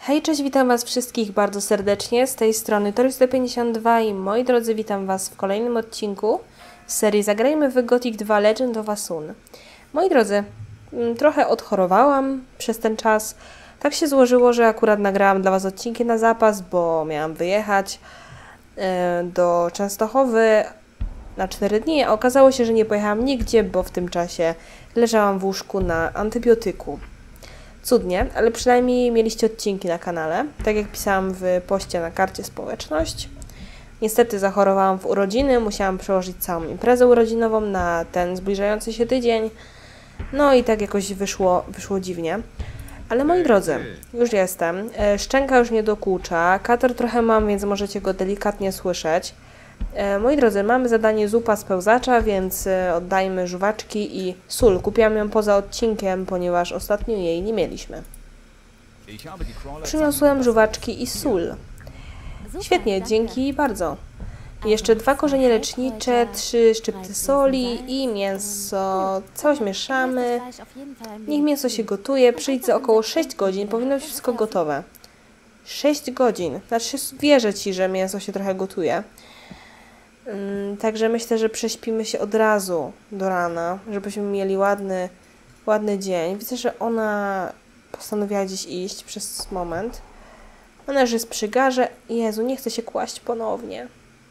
Hej, cześć, witam Was wszystkich bardzo serdecznie. Z tej strony Tori152 i moi drodzy, witam Was w kolejnym odcinku z serii Zagrajmy w Gothic 2 Legend of Asun. Moi drodzy, trochę odchorowałam przez ten czas. Tak się złożyło, że akurat nagrałam dla Was odcinki na zapas, bo miałam wyjechać do Częstochowy na 4 dni, a okazało się, że nie pojechałam nigdzie, bo w tym czasie leżałam w łóżku na antybiotyku. Cudnie, ale przynajmniej mieliście odcinki na kanale, tak jak pisałam w poście na karcie społeczność. Niestety zachorowałam w urodziny, musiałam przełożyć całą imprezę urodzinową na ten zbliżający się tydzień. No i tak jakoś wyszło dziwnie. Ale moi drodzy, już jestem. Szczęka już nie dokucza, katar trochę mam, więc możecie go delikatnie słyszeć. Moi drodzy, mamy zadanie zupa z pełzacza, więc oddajmy żuwaczki i sól. Kupiłam ją poza odcinkiem, ponieważ ostatnio jej nie mieliśmy. Przyniosłem żuwaczki i sól. Świetnie, dzięki bardzo. Jeszcze 2 korzenie lecznicze, 3 szczypty soli i mięso. Coś mieszamy. Niech mięso się gotuje. Przyjdź za około 6 godzin. Powinno być wszystko gotowe. 6 godzin. Znaczy wierzę Ci, że mięso się trochę gotuje. Także myślę, że prześpimy się od razu do rana, żebyśmy mieli ładny dzień. Widzę, że ona postanowiła gdzieś iść przez moment. Ona już jest przy garze. Jezu, nie chce się kłaść ponownie.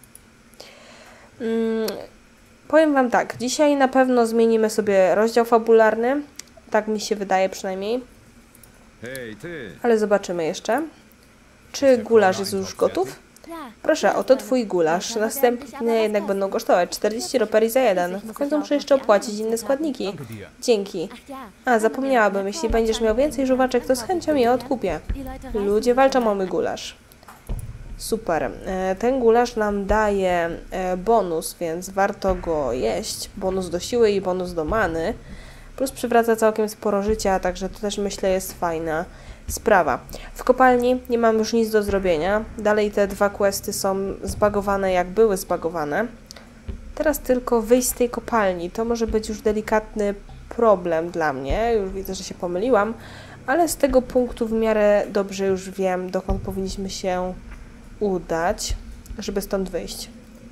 Powiem Wam tak, dzisiaj na pewno zmienimy sobie rozdział fabularny. Tak mi się wydaje przynajmniej. Ale zobaczymy jeszcze. Czy gulasz jest już gotów? Proszę, oto Twój gulasz. Następnie jednak będą kosztować 40 roperii za jeden. W końcu muszę jeszcze opłacić inne składniki. Dzięki. A, zapomniałabym, jeśli będziesz miał więcej żuwaczek, to z chęcią je odkupię. Ludzie walczą o mój gulasz. Super. Ten gulasz nam daje bonus, więc warto go jeść. Bonus do siły i bonus do many. Plus przywraca całkiem sporo życia, także to też myślę jest fajna sprawa. W kopalni nie mam już nic do zrobienia. Dalej te 2 questy są zbagowane, jak były zbagowane. Teraz tylko wyjść z tej kopalni. To może być już delikatny problem dla mnie. Już widzę, że się pomyliłam. Ale z tego punktu w miarę dobrze już wiem, dokąd powinniśmy się udać, żeby stąd wyjść.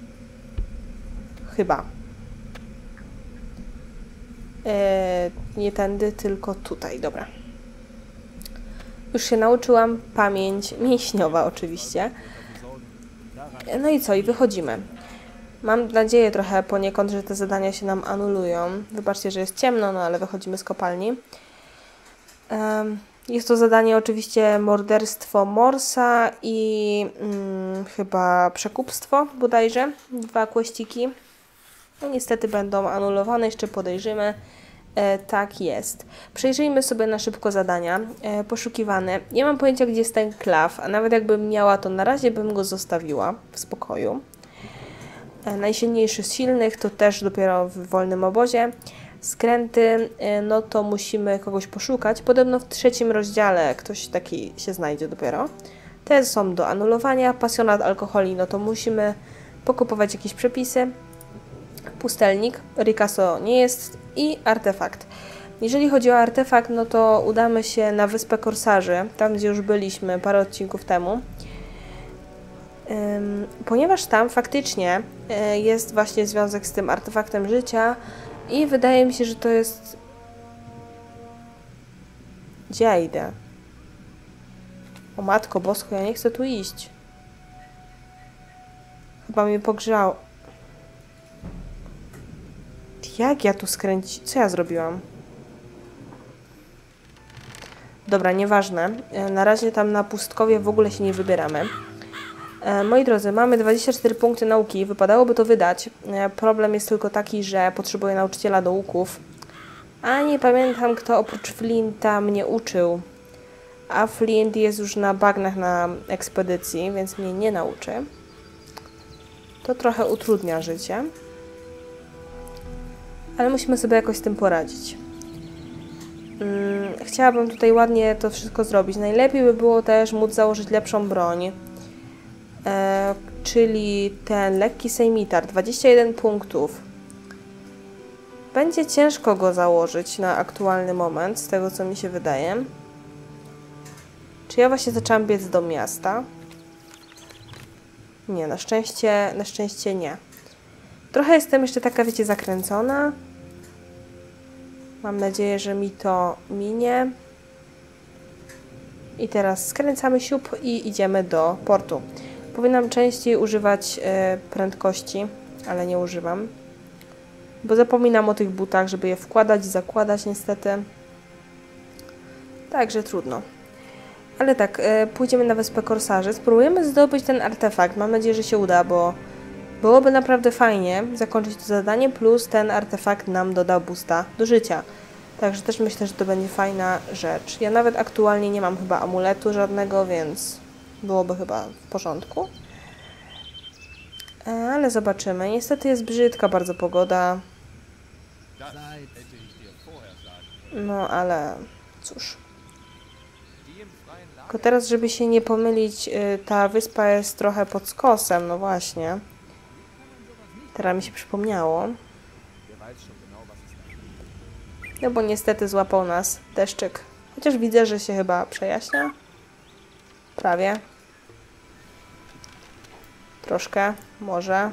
Chyba. Nie tędy, tylko tutaj. Dobra. Już się nauczyłam, pamięć mięśniowa oczywiście. No i co? I wychodzimy. Mam nadzieję trochę poniekąd, że te zadania się nam anulują. Wybaczcie, że jest ciemno, no ale wychodzimy z kopalni. Jest to zadanie oczywiście morderstwo Morsa i chyba przekupstwo bodajże. 2 kłeściki. No niestety będą anulowane, jeszcze podejrzymy. Tak jest. Przejrzyjmy sobie na szybko zadania. Poszukiwane. Nie mam pojęcia, gdzie jest ten klaw, a nawet jakbym miała, to na razie bym go zostawiła w spokoju. Najsilniejszy z silnych to też dopiero w wolnym obozie. Skręty, no to musimy kogoś poszukać. Podobno w 3 rozdziale ktoś taki się znajdzie dopiero. Te są do anulowania. Pasjonat alkoholi, no to musimy pokupować jakieś przepisy. Pustelnik, Ricasso nie jest i artefakt. Jeżeli chodzi o artefakt, no to udamy się na Wyspę Korsarzy, tam gdzie już byliśmy parę odcinków temu. Ponieważ tam faktycznie jest właśnie związek z tym artefaktem życia i wydaje mi się, że to jest... Gdzie ja idę? O Matko Bosko, ja nie chcę tu iść. Chyba mnie pogrzało. Jak ja tu skręcić? Co ja zrobiłam? Dobra, nieważne. Na razie tam na pustkowie w ogóle się nie wybieramy. Moi drodzy, mamy 24 punkty nauki. Wypadałoby to wydać. Problem jest tylko taki, że potrzebuję nauczyciela do łuków. A nie pamiętam, kto oprócz Flinta mnie uczył. A Flint jest już na bagnach na ekspedycji, więc mnie nie nauczy. To trochę utrudnia życie. Ale musimy sobie jakoś z tym poradzić. Chciałabym tutaj ładnie to wszystko zrobić. Najlepiej by było też móc założyć lepszą broń. Czyli ten lekki sejmitar. 21 punktów. Będzie ciężko go założyć na aktualny moment, z tego co mi się wydaje. Czy ja właśnie zaczęłam biec do miasta? Nie, na szczęście nie. Trochę jestem jeszcze taka, wiecie, zakręcona. Mam nadzieję, że mi to minie. I teraz skręcamy siup i idziemy do portu. Powinnam częściej używać prędkości, ale nie używam. Bo zapominam o tych butach, żeby je wkładać i zakładać niestety. Także trudno. Ale tak, pójdziemy na wyspę Korsarzy. Spróbujemy zdobyć ten artefakt. Mam nadzieję, że się uda, bo byłoby naprawdę fajnie zakończyć to zadanie, plus ten artefakt nam doda boosta do życia. Także też myślę, że to będzie fajna rzecz. Ja nawet aktualnie nie mam chyba amuletu żadnego, więc byłoby chyba w porządku. Ale zobaczymy. Niestety jest brzydka bardzo pogoda. No ale cóż. Tylko teraz, żeby się nie pomylić, ta wyspa jest trochę pod skosem, no właśnie. Teraz mi się przypomniało. No bo niestety złapał nas deszczyk. Chociaż widzę, że się chyba przejaśnia. Prawie. Troszkę, może.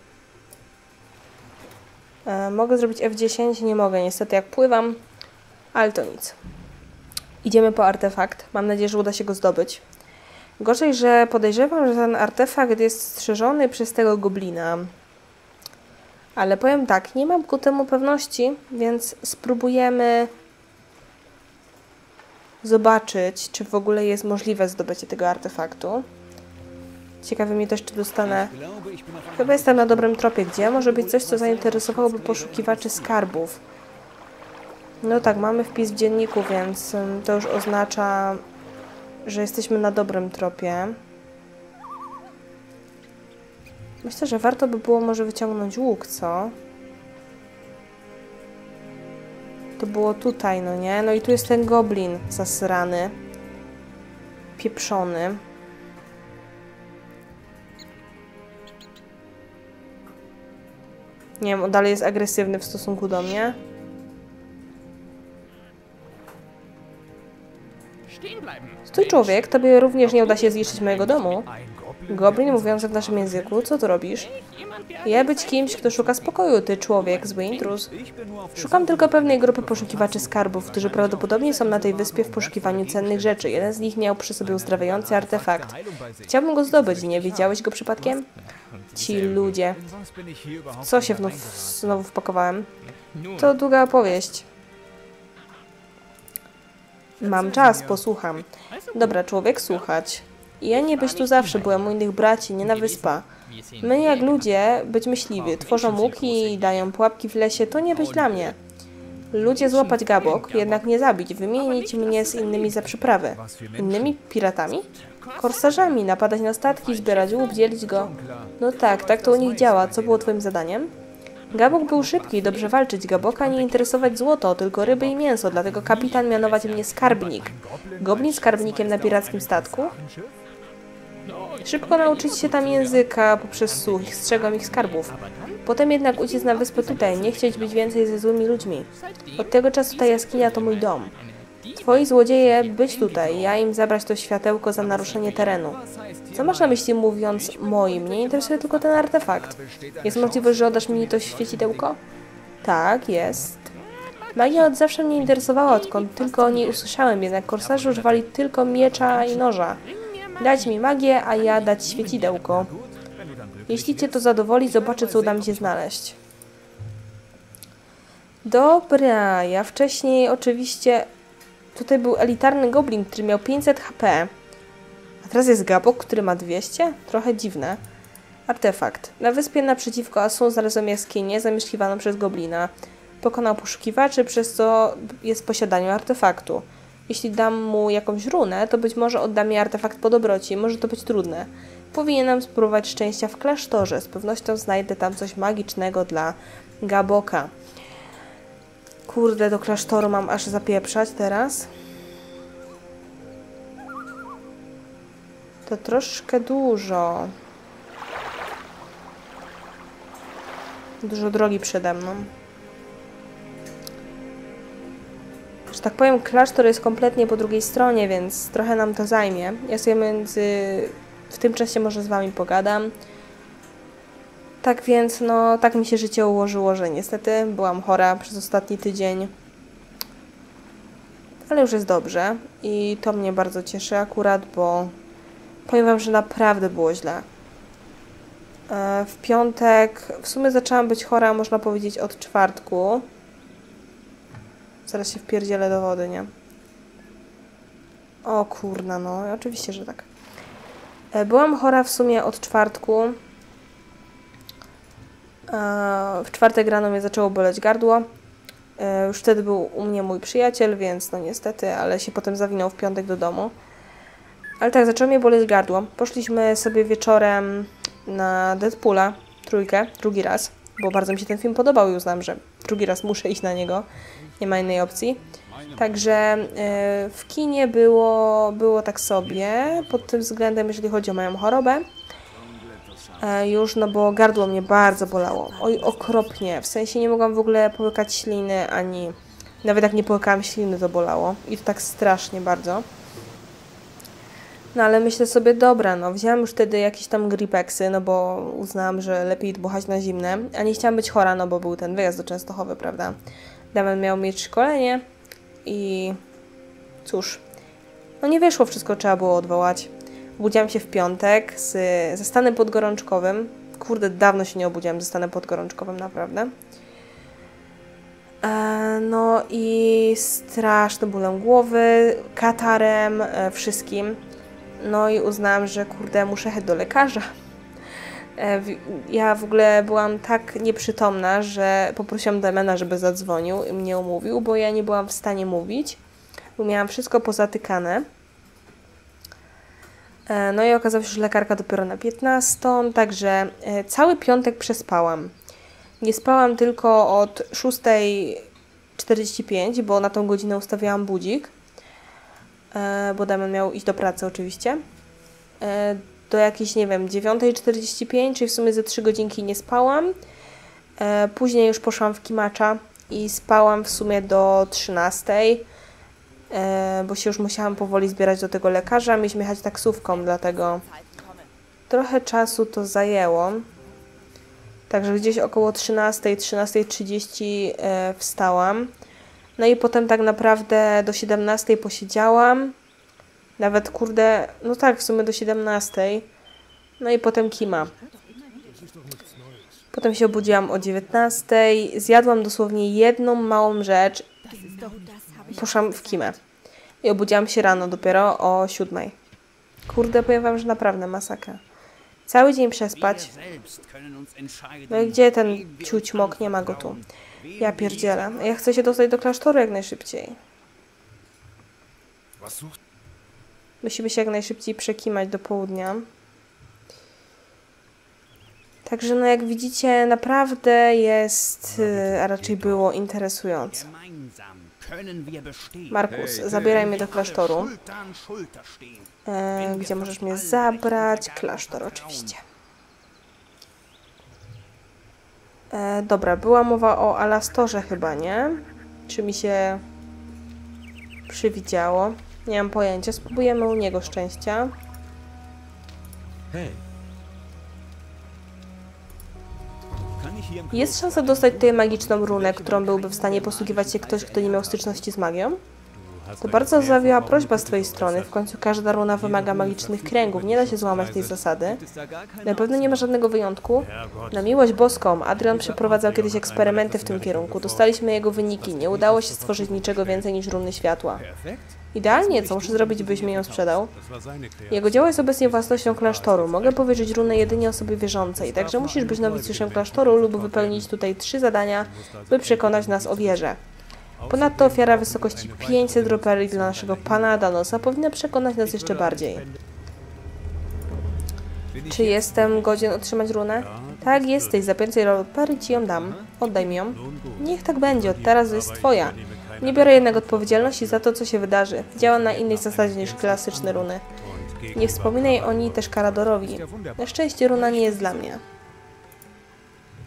Mogę zrobić F10? Nie mogę, niestety jak pływam. Ale to nic. Idziemy po artefakt. Mam nadzieję, że uda się go zdobyć. Gorzej, że podejrzewam, że ten artefakt jest strzeżony przez tego goblina. Ale powiem tak, nie mam ku temu pewności, więc spróbujemy zobaczyć, czy w ogóle jest możliwe zdobycie tego artefaktu. Ciekawe mnie też, czy dostanę... Chyba jestem na dobrym tropie. Gdzie może być coś, co zainteresowałoby poszukiwaczy skarbów? No tak, mamy wpis w dzienniku, więc to już oznacza, że jesteśmy na dobrym tropie. Myślę, że warto by było może wyciągnąć łuk, co? To było tutaj, no nie? No i tu jest ten goblin zasrany. Pieprzony. Nie wiem, on dalej jest agresywny w stosunku do mnie. Stój, człowiek, tobie również nie uda się zniszczyć mojego domu. Goblin mówiący w naszym języku, co tu robisz? Ja być kimś, kto szuka spokoju, ty człowiek, zły intruz. Szukam tylko pewnej grupy poszukiwaczy skarbów, którzy prawdopodobnie są na tej wyspie w poszukiwaniu cennych rzeczy. Jeden z nich miał przy sobie uzdrawiający artefakt. Chciałbym go zdobyć, nie widziałeś go przypadkiem? Ci ludzie. Co się znowu wpakowałem? To długa opowieść. Mam czas, posłucham. Dobra, człowiek, słuchać. Ja nie być tu zawsze, byłem u innych braci, nie na wyspa. My jak ludzie, być myśliwi, tworzą łuki i dają pułapki w lesie, to nie być dla mnie. Ludzie złapać gabok, jednak nie zabić, wymienić mnie z innymi za przyprawy. Innymi piratami? Korsarzami, napadać na statki, zbierać łup, dzielić go. No tak to u nich działa. Co było twoim zadaniem? Gabok był szybki, dobrze walczyć. Gaboka nie interesować złoto, tylko ryby i mięso, dlatego kapitan mianować mnie skarbnik. Goblin skarbnikiem na pirackim statku? Szybko nauczyć się tam języka poprzez słuch, strzegą ich skarbów. Potem jednak uciec na wyspę tutaj, nie chcieć być więcej ze złymi ludźmi. Od tego czasu ta jaskinia to mój dom. Twoi złodzieje być tutaj, ja im zabrać to światełko za naruszenie terenu. Co masz na myśli mówiąc moim? Mnie interesuje tylko ten artefakt. Jest możliwość, że oddasz mi to świecidełko? Tak, jest. Magia od zawsze mnie interesowała, odkąd tylko o niej usłyszałem, jednak korsarze używali tylko miecza i noża. Dać mi magię, a ja dać świecidełko. Jeśli cię to zadowoli, zobaczę, co uda mi się znaleźć. Dobra, ja wcześniej oczywiście... Tutaj był elitarny goblin, który miał 500 HP. A teraz jest gabok, który ma 200? Trochę dziwne. Artefakt. Na wyspie naprzeciwko Asun znalazłem jaskinię zamieszkiwaną przez goblina. Pokonał poszukiwaczy, przez co jest w posiadaniu artefaktu. Jeśli dam mu jakąś runę, to być może odda mi artefakt po dobroci. Może to być trudne. Powinienem spróbować szczęścia w klasztorze. Z pewnością znajdę tam coś magicznego dla gaboka. Kurde, do klasztoru mam aż zapieprzać teraz. To troszkę dużo. Dużo drogi przede mną. tak powiem, klasztor jest kompletnie po drugiej stronie, więc trochę nam to zajmie. Ja sobie w tym czasie może z wami pogadam. Tak więc, no, tak mi się życie ułożyło, że niestety byłam chora przez ostatni tydzień. Ale już jest dobrze i to mnie bardzo cieszy akurat, bo powiem wam, że naprawdę było źle. W piątek, w sumie zaczęłam być chora, można powiedzieć, od czwartku. Zaraz się wpierdzielę do wody, nie? O kurna, no, oczywiście, że tak. Byłam chora w sumie od czwartku. W czwartek rano mnie zaczęło boleć gardło. Już wtedy był u mnie mój przyjaciel, więc no niestety, ale się potem zawinął w piątek do domu. Ale tak, zaczęło mnie boleć gardło. Poszliśmy sobie wieczorem na Deadpoola, trójkę, drugi raz, bo bardzo mi się ten film podobał i uznam, że drugi raz muszę iść na niego. Nie ma innej opcji. Także w kinie było tak sobie, pod tym względem, jeżeli chodzi o moją chorobę. Już, no bo gardło mnie bardzo bolało. Oj, okropnie. W sensie nie mogłam w ogóle połykać śliny, ani... Nawet jak nie połykałam śliny, to bolało. I to tak strasznie bardzo. No ale myślę sobie, dobra, no wzięłam już wtedy jakieś tam gripexy, no bo uznałam, że lepiej dmuchać na zimne. A nie chciałam być chora, no bo był ten wyjazd do Częstochowy, prawda? Damian miał mieć szkolenie i... Cóż, no nie wyszło, wszystko trzeba było odwołać. Obudziłam się w piątek ze stanem podgorączkowym. Kurde, dawno się nie obudziłam ze stanem podgorączkowym, naprawdę. No i strasznym bólem głowy, katarem, wszystkim. No i uznałam, że kurde, muszę jechać do lekarza. Ja w ogóle byłam tak nieprzytomna, że poprosiłam Damiana, żeby zadzwonił i mnie umówił, bo ja nie byłam w stanie mówić, bo miałam wszystko pozatykane. No i okazało się, że lekarka dopiero na 15, także cały piątek przespałam. Nie spałam tylko od 6:45, bo na tą godzinę ustawiałam budzik, bo Damian miał iść do pracy oczywiście. Do jakiejś, nie wiem, 9:45, czyli w sumie ze 3 godzinki nie spałam. Później już poszłam w kimacza i spałam w sumie do 13:00. Bo się już musiałam powoli zbierać do tego lekarza. Mieliśmy jechać taksówką, dlatego trochę czasu to zajęło. Także gdzieś około 13:00, 13:30 wstałam. No i potem tak naprawdę do 17:00 posiedziałam. Nawet kurde, no tak, w sumie do 17:00. No i potem kima. Potem się obudziłam o 19:00. Zjadłam dosłownie jedną małą rzecz. Poszłam w kimę. I obudziłam się rano dopiero o 7:00. Kurde, powiem wam, że naprawdę masakra. Cały dzień przespać. No i gdzie ten ciućmok? Nie ma go tu. Ja pierdzielę. Ja chcę się dostać do klasztoru jak najszybciej. Musimy się jak najszybciej przekimać do południa. Także no jak widzicie, naprawdę jest, a raczej było interesująco. Markus, zabieraj mnie do klasztoru. Gdzie możesz mnie zabrać? Klasztor oczywiście. Dobra, była mowa o Alastorze chyba, nie? Czy mi się przywidziało? Nie mam pojęcia. Spróbujemy u niego szczęścia. Jest szansa dostać tutaj magiczną runę, którą byłby w stanie posługiwać się ktoś, kto nie miał styczności z magią? To bardzo zawiła prośba z twojej strony. W końcu każda runa wymaga magicznych kręgów. Nie da się złamać tej zasady. Na pewno nie ma żadnego wyjątku. Na miłość boską, Adrian przeprowadzał kiedyś eksperymenty w tym kierunku. Dostaliśmy jego wyniki. Nie udało się stworzyć niczego więcej niż runy światła. Idealnie, co muszę zrobić, byś mi ją sprzedał? Jego dzieło jest obecnie własnością klasztoru. Mogę powierzyć runę jedynie osobie wierzącej, także musisz być nowicjuszem klasztoru lub wypełnić tutaj 3 zadania, by przekonać nas o wierze. Ponadto ofiara w wysokości 500 roperii dla naszego pana Adanosa powinna przekonać nas jeszcze bardziej. Czy jestem godzien otrzymać runę? Tak, jesteś. Za 500 roperii ci ją dam. Oddaj mi ją. Niech tak będzie. Od teraz jest twoja. Nie biorę jednak odpowiedzialności za to, co się wydarzy. Działa na innej zasadzie niż klasyczne runy. Nie wspominaj o niej też Karadorowi. Na szczęście runa nie jest dla mnie.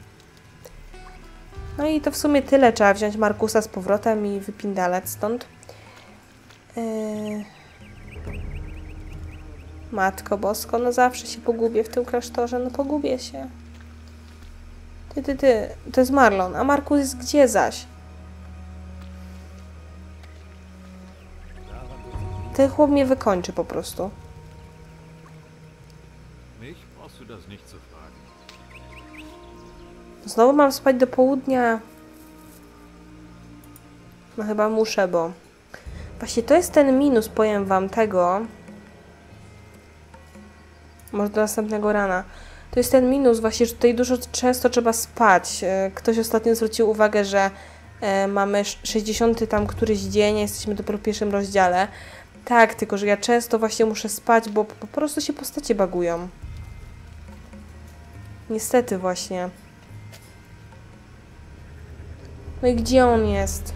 No i to w sumie tyle. Trzeba wziąć Markusa z powrotem i wypindalać stąd. Matko Bosko, no zawsze się pogubię w tym klasztorze, no pogubię się. Ty, to jest Marlon, a Markus jest gdzie zaś? Ten chłop mnie wykończy po prostu. Znowu mam spać do południa. No chyba muszę, bo... Właśnie to jest ten minus, powiem wam, tego. Może do następnego rana. To jest ten minus właśnie, że tutaj dużo często trzeba spać. Ktoś ostatnio zwrócił uwagę, że mamy 60 tam któryś dzień, jesteśmy dopiero w pierwszym rozdziale. Tak, tylko że ja często właśnie muszę spać, bo po prostu się postacie bagują. Niestety właśnie. No i gdzie on jest?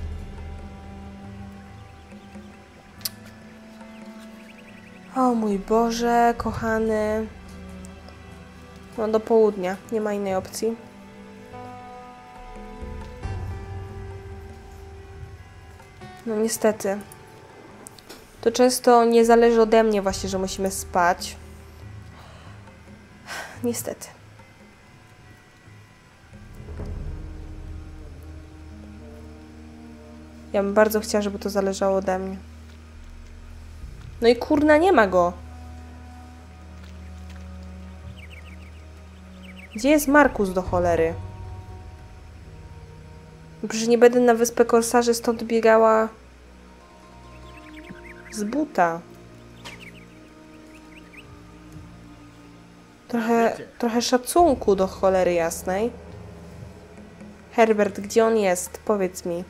O mój Boże, kochany. No do południa, nie ma innej opcji. No niestety. To często nie zależy ode mnie właśnie, że musimy spać. Niestety. Ja bym bardzo chciała, żeby to zależało ode mnie. No i kurna, nie ma go. Gdzie jest Markus do cholery? Przecież nie będę na wyspę korsarzy stąd biegała z buta. Trochę szacunku do cholery jasnej. Herbert, gdzie on jest? Powiedz mi.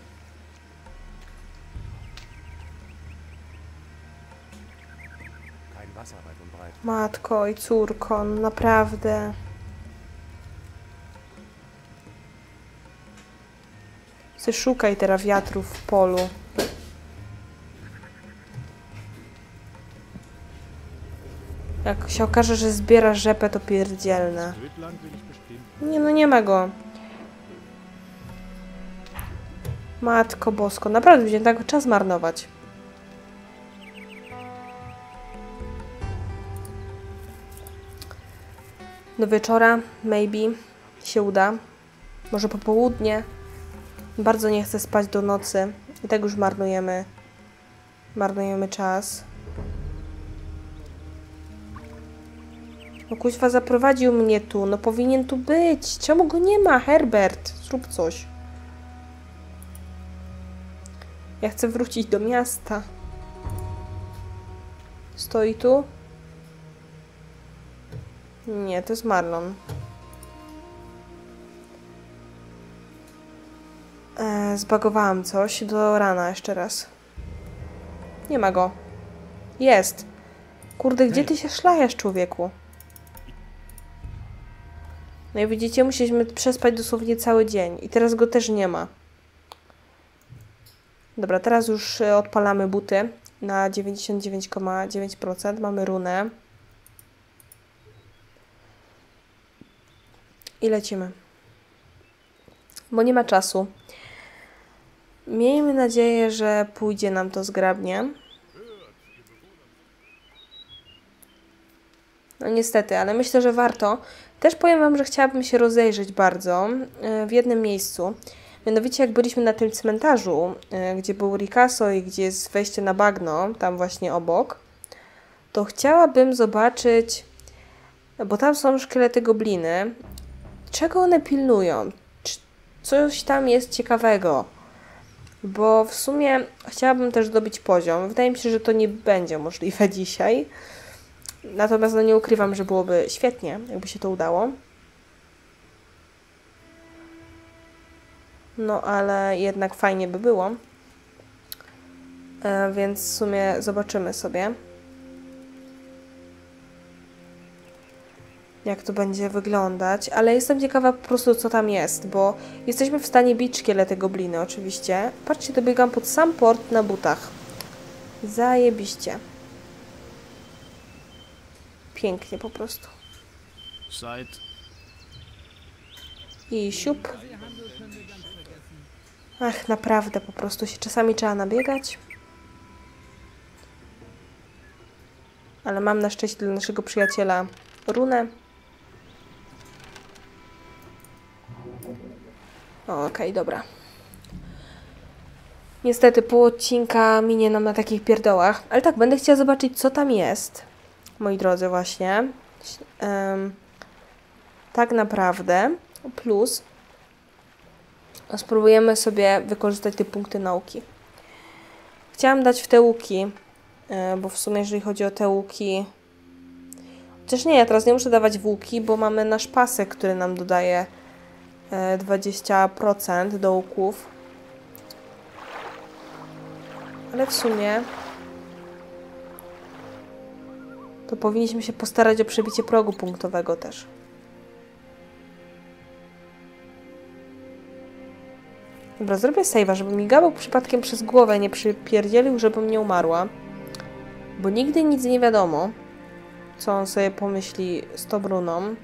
Matko i córko, naprawdę. Szukaj teraz wiatrów w polu. Jak się okaże, że zbiera rzepę, to pierdzielne. Nie, no nie ma go. Matko Bosko, naprawdę będzie tak czas marnować. Do wieczora, maybe, się uda. Może po południe. Bardzo nie chcę spać do nocy. I tak już marnujemy czas. No kuźwa, zaprowadził mnie tu. No powinien tu być. Czemu go nie ma, Herbert? Zrób coś. Ja chcę wrócić do miasta. Stoi tu? Nie, to jest Marlon. Zbagowałam coś. Do rana jeszcze raz. Nie ma go. Jest. Kurde, gdzie ty się szlajasz, człowieku? No i widzicie, musieliśmy przespać dosłownie cały dzień. I teraz go też nie ma. Dobra, teraz już odpalamy buty na 99,9%. Mamy runę. I lecimy. Bo nie ma czasu. Miejmy nadzieję, że pójdzie nam to zgrabnie. No niestety, ale myślę, że warto. Też powiem wam, że chciałabym się rozejrzeć bardzo w jednym miejscu. Mianowicie jak byliśmy na tym cmentarzu, gdzie był Ricasso i gdzie jest wejście na bagno, tam właśnie obok, to chciałabym zobaczyć, bo tam są szkielety gobliny, czego one pilnują. Coś tam jest ciekawego. Bo w sumie chciałabym też dobić poziom. Wydaje mi się, że to nie będzie możliwe dzisiaj. Natomiast no nie ukrywam, że byłoby świetnie, jakby się to udało. No ale jednak fajnie by było. Więc w sumie zobaczymy sobie, jak to będzie wyglądać. Ale jestem ciekawa po prostu, co tam jest, bo jesteśmy w stanie bić szkielety gobliny oczywiście. Patrzcie, dobiegam pod sam port na butach. Zajebiście. Pięknie po prostu. I siup. Ach, naprawdę po prostu się czasami trzeba nabiegać. Ale mam na szczęście dla naszego przyjaciela runę. Okej, dobra. Niestety pół odcinka minie nam na takich pierdołach. Ale tak, będę chciała zobaczyć, co tam jest. Moi drodzy, właśnie. Tak naprawdę. Plus spróbujemy sobie wykorzystać te punkty nauki. Chciałam dać w te łuki, bo w sumie jeżeli chodzi o te łuki... Chociaż nie, ja teraz nie muszę dawać w łuki, bo mamy nasz pasek, który nam dodaje 20% do łuków. Ale w sumie to powinniśmy się postarać o przebicie progu punktowego też. Dobra, zrobię save'a, żeby mi Gabał przypadkiem przez głowę nie przypierdzielił, żebym nie umarła. Bo nigdy nic nie wiadomo, co on sobie pomyśli z tą runą.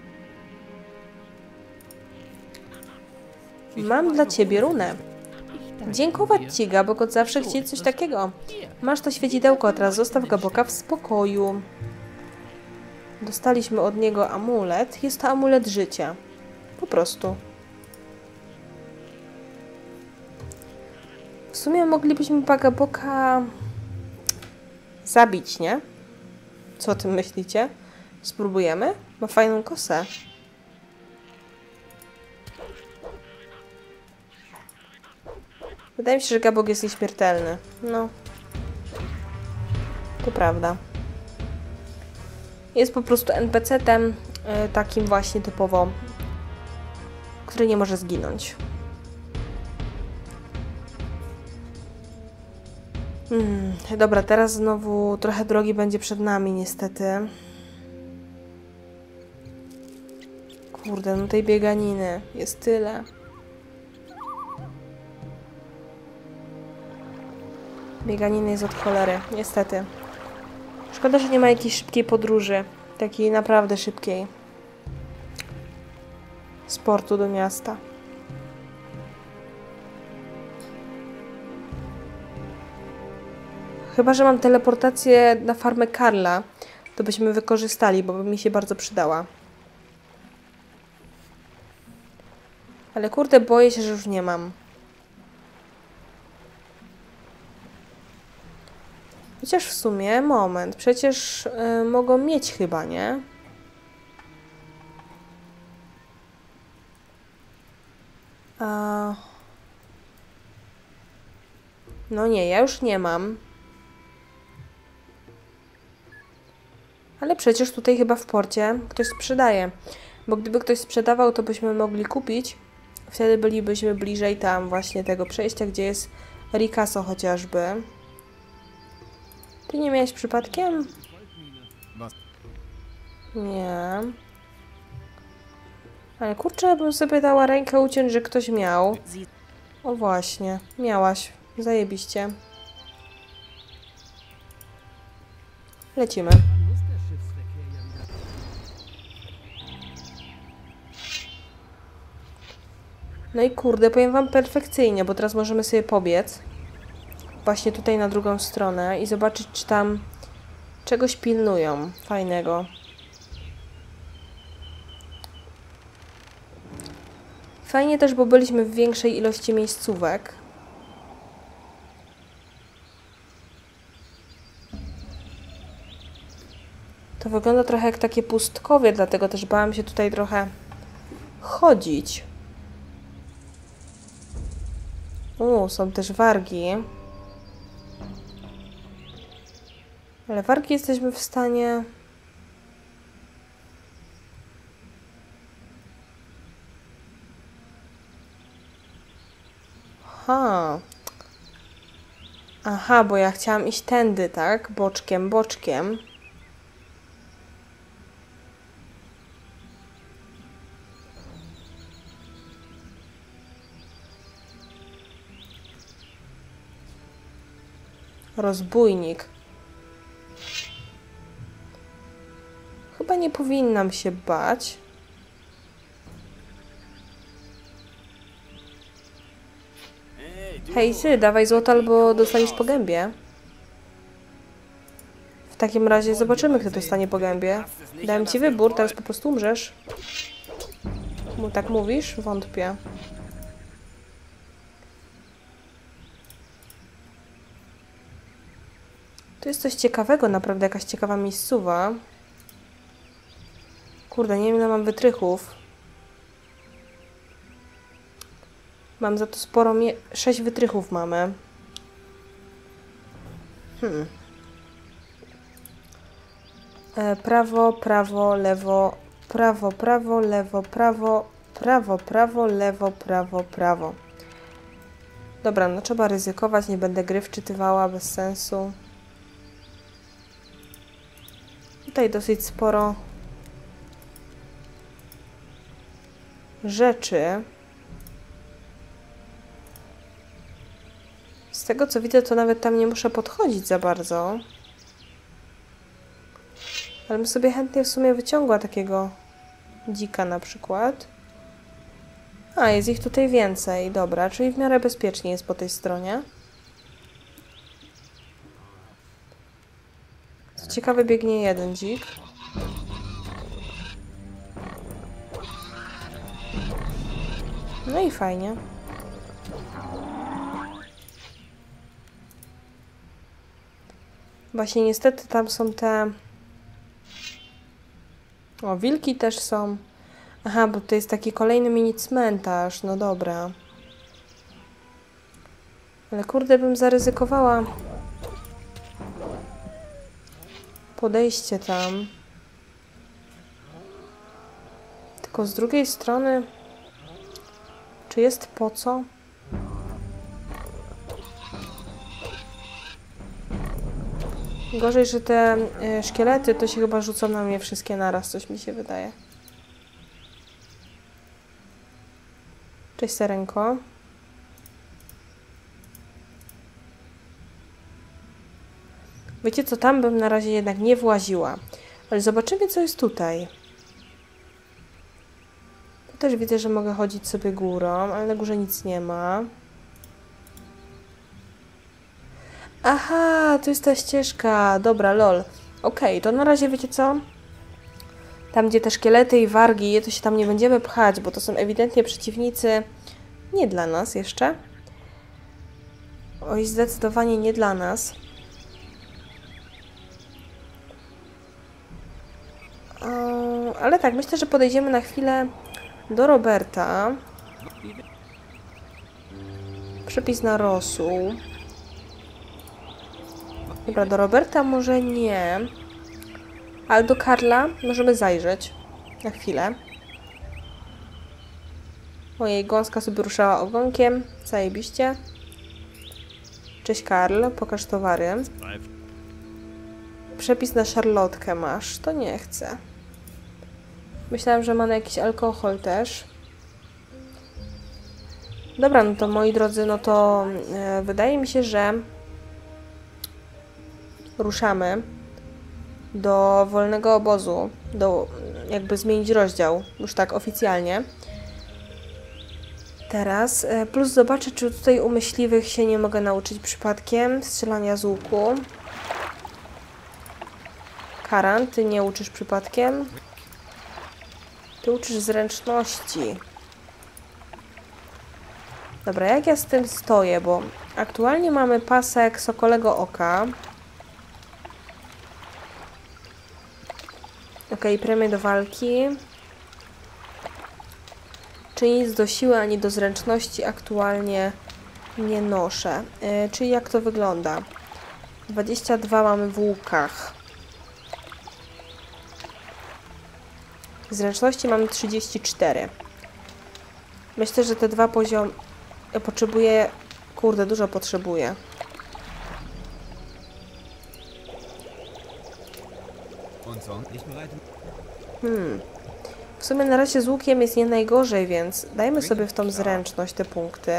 Mam dla ciebie runę. Dziękować ci, Gabo, od zawsze chcieć coś takiego. Masz to świecidełko, a teraz zostaw Gaboka w spokoju. Dostaliśmy od niego amulet. Jest to amulet życia. Po prostu. W sumie moglibyśmy Gaboka zabić, nie? Co o tym myślicie? Spróbujemy? Ma fajną kosę. Wydaje mi się, że Gabok jest nieśmiertelny. No. To prawda. Jest po prostu NPC-tem, takim właśnie typowo, który nie może zginąć. Dobra, teraz znowu trochę drogi będzie przed nami, niestety. Kurde, no tej bieganiny jest tyle. Bieganiny jest od cholery, niestety. Szkoda, że nie ma jakiejś szybkiej podróży. Takiej naprawdę szybkiej. Z portu do miasta. Chyba że mam teleportację na farmę Karla, to byśmy wykorzystali, bo by mi się bardzo przydała. Ale kurde, boję się, że już nie mam. Chociaż w sumie, moment, przecież mogą mieć chyba, nie? No nie, ja już nie mam. Ale przecież tutaj chyba w porcie ktoś sprzedaje. Bo gdyby ktoś sprzedawał, to byśmy mogli kupić. Wtedy bylibyśmy bliżej tam właśnie tego przejścia, gdzie jest Ricasso chociażby. Ty nie miałeś przypadkiem? Nie. Ale kurczę, bym sobie dała rękę uciąć, że ktoś miał. O właśnie, miałaś. Zajebiście. Lecimy. No i kurde, powiem wam perfekcyjnie, bo teraz możemy sobie pobiec. Właśnie tutaj na drugą stronę i zobaczyć, czy tam czegoś pilnują fajnego. Fajnie też, bo byliśmy w większej ilości miejscówek. To wygląda trochę jak takie pustkowie, dlatego też bałam się tutaj trochę chodzić. Są też wargi. Ale wargi jesteśmy w stanie... Aha, bo ja chciałam iść tędy, tak? Boczkiem, boczkiem. Rozbójnik. Chyba nie powinnam się bać. Hej, ty, dawaj złoto albo dostaniesz po gębie. takim razie zobaczymy, kto dostanie po gębie. Dałem ci wybór, teraz po prostu umrzesz. Tak mówisz? Wątpię. Tu jest coś ciekawego, naprawdę jakaś ciekawa miejscowa. Kurde, nie wiem ile mam wytrychów. Mam za to sporo... 6 wytrychów mamy. Prawo, prawo, lewo, prawo, prawo, lewo, prawo, prawo, prawo, lewo, prawo, prawo. Dobra, no trzeba ryzykować, nie będę gry wczytywała, bez sensu. Tutaj dosyć sporo rzeczy. Z tego co widzę, to nawet tam nie muszę podchodzić za bardzo. Ale bym sobie chętnie w sumie wyciągła takiego dzika na przykład. A, jest ich tutaj więcej. Dobra, czyli w miarę bezpiecznie jest po tej stronie. Co ciekawe, biegnie jeden dzik. No i fajnie. Właśnie niestety tam są te... O, wilki też są. Aha, bo to jest taki kolejny mini cmentarz. No dobra. Ale kurde, bym zaryzykowała podejście tam. Tylko z drugiej strony... Czy jest po co? Gorzej, że te szkielety to się chyba rzucą na mnie wszystkie naraz, coś mi się wydaje. Cześć, Serenko. Wiecie co, tam bym na razie jednak nie właziła. Ale zobaczymy, co jest tutaj. Tu też widzę, że mogę chodzić sobie górą, ale na górze nic nie ma. Aha, to jest ta ścieżka. Dobra, lol. Okej, to na razie wiecie co? Tam, gdzie te szkielety i wargi, to się tam nie będziemy pchać, bo to są ewidentnie przeciwnicy nie dla nas jeszcze. Oj, zdecydowanie nie dla nas. Ale tak, myślę, że podejdziemy na chwilę do Roberta. Przepis na rosół. Dobra, do Roberta może nie. Ale do Karla możemy zajrzeć. Na chwilę. Ojej, gąska sobie ruszała ogonkiem. Zajebiście. Cześć Karl, pokaż towary. Przepis na szarlotkę masz. To nie chcę. Myślałam, że ma na jakiś alkohol też. Dobra, no to moi drodzy, no to wydaje mi się, że ruszamy do wolnego obozu, jakby zmienić rozdział, już tak oficjalnie. Teraz, plus zobaczę, czy tutaj u myśliwych się nie mogę nauczyć przypadkiem strzelania z łuku. Karan, ty nie uczysz przypadkiem? Ty uczysz zręczności. Dobra, jak ja z tym stoję, bo aktualnie mamy pasek Sokolego Oka. Okej, premię do walki. Czy nic do siły, ani do zręczności aktualnie nie noszę. Czyli jak to wygląda? 22 mamy w łukach. Zręczności mamy 34. Myślę, że te dwa poziomy... Ja potrzebuję... Kurde, dużo potrzebuję. W sumie na razie z łukiem jest nie najgorzej, więc dajmy sobie w tą zręczność te punkty.